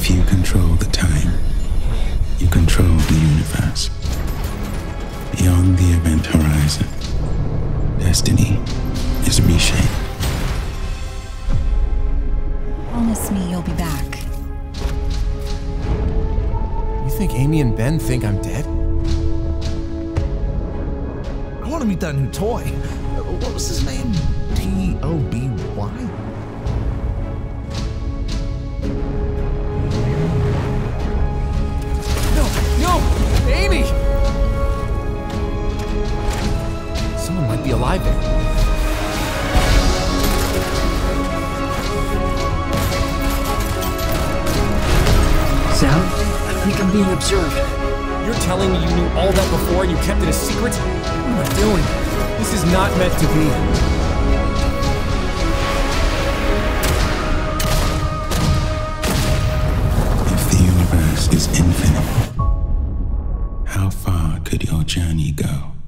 If you control the time, you control the universe. Beyond the event horizon, destiny is reshaped. Promise me you'll be back. You think Amy and Ben think I'm dead? I want to meet that new toy. What was his name? T-O-B-Y? No! Amy! Someone might be alive there. Sam, I think I'm being observed. You're telling me you knew all that before and you kept it a secret? What am I doing? This is not meant to be. If the universe is infinite, how far could your journey go?